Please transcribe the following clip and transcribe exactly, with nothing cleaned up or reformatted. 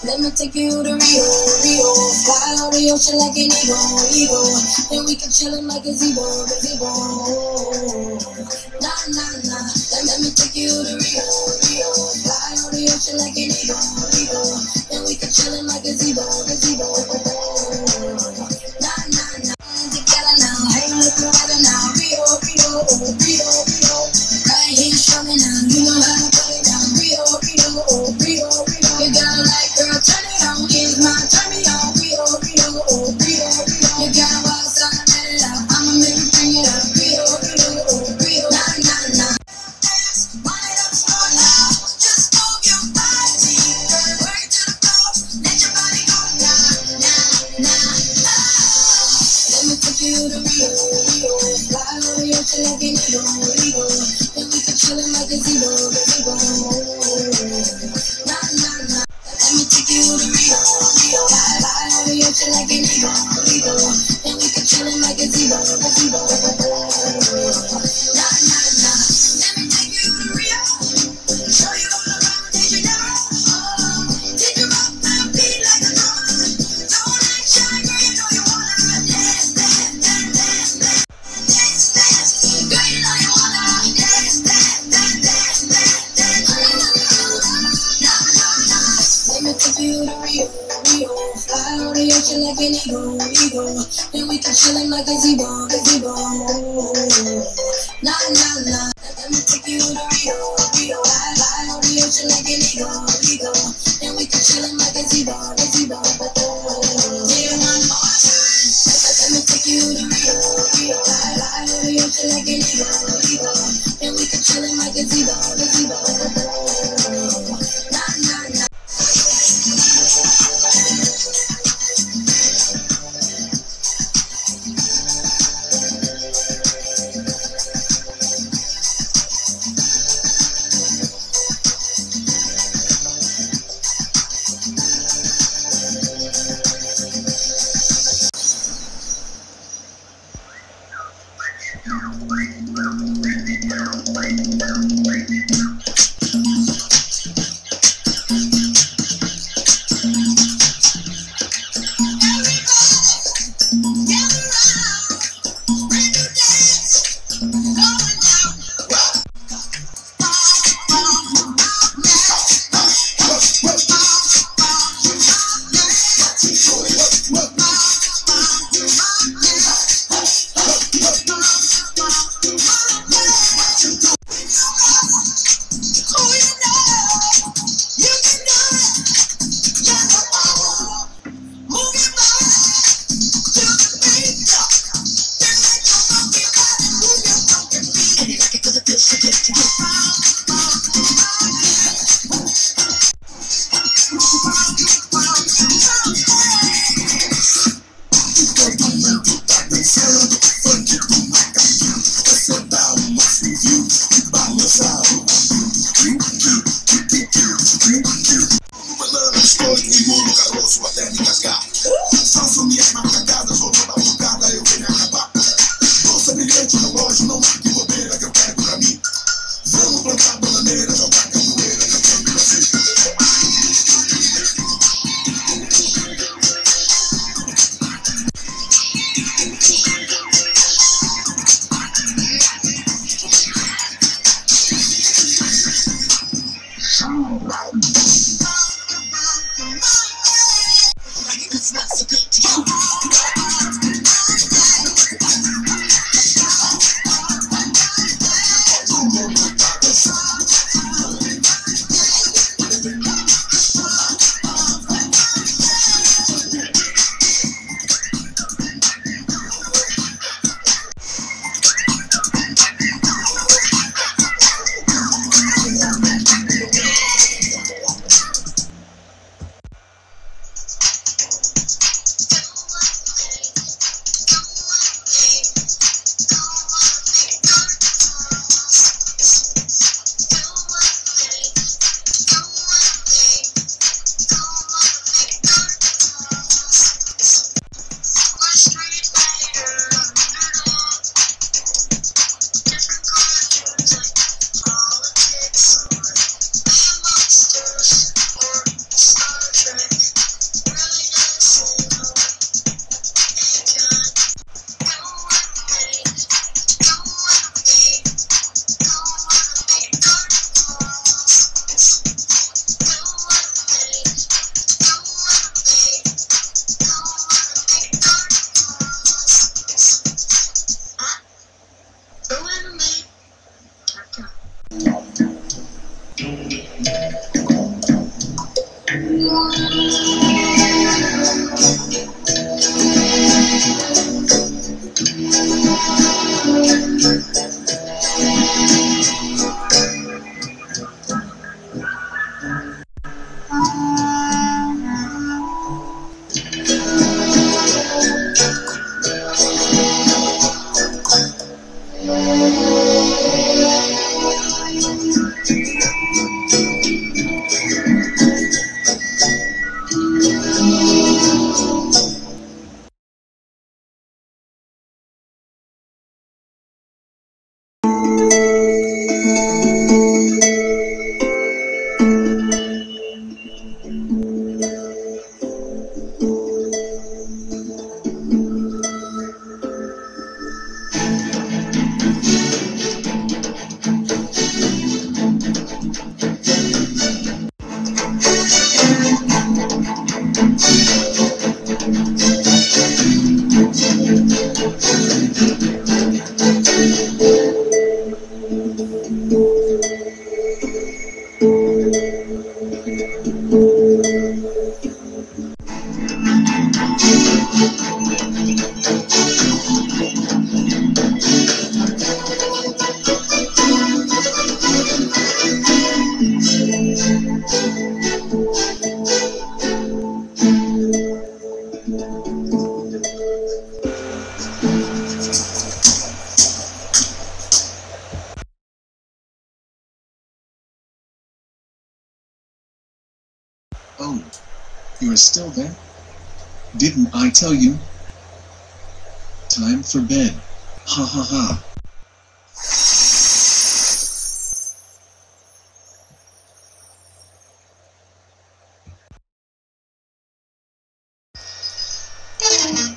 Let me take you to Rio, Rio. Fly on the ocean like an eagle, eagle. And we can chillin' like a zebo, gazebo. Nah, nah, nah. Let, let me take you to Rio, Rio. Fly on the ocean like an eagle, eagle. And we can chillin' like a zebo, gazebo. Nah, nah, nah. Together now, hey, look at it now. Rio, Rio, Rio, Rio. Right here, show me now. You know how to put it down. Rio, Rio, Rio, Rio. You got a light, girl, turn it on. It's my turn me on. Rio, Rio, Rio, Rio. You got a wild side, let it out. I'ma make you bring it up. Rio, Rio, Rio. Nah, nah, nah. Wind it up slow now. Just move your body, girl. Work to the floor. Let your body go now, now, now. Let me take you to Rio, Rio. Fly on the ocean like an eagle, eagle. And we can chillin' like a zebo, gazebo. Nah, nah, nah. Let me take you to Rio, Rio. Fly, fly on the ocean like an eagle, eagle. And we can chillin' like a zebo, gazebo. Nah, nah, nah. Let me take you to Rio. Show you all around, did you never? Oh, did you rock my beat like a drum? Don't act shy, girl, you know you wanna dance, dance, dance, dance, dance, dance, dance. Girl, you know you wanna dance, dance, dance, dance, dance, dance. Nah, nah, nah. Let me take you to Rio, Rio. Fly on the ocean like an eagle, eagle. And we can chillin' like a zebo, gazebo. Nah, nah, nah. Let me take you to Rio, Rio. Fly, fly on the ocean like an eagle, eagle. And we can chillin' like a zebo, gazebo. Yeah, one more time. Let me take you to Rio, Rio. Fly, fly on the ocean like an eagle, eagle. And we can chillin' like a zebo, gazebo. Nah, nah, nah. Oh, you're still there? Didn't I tell you? Time for bed. Ha ha ha. Thank you.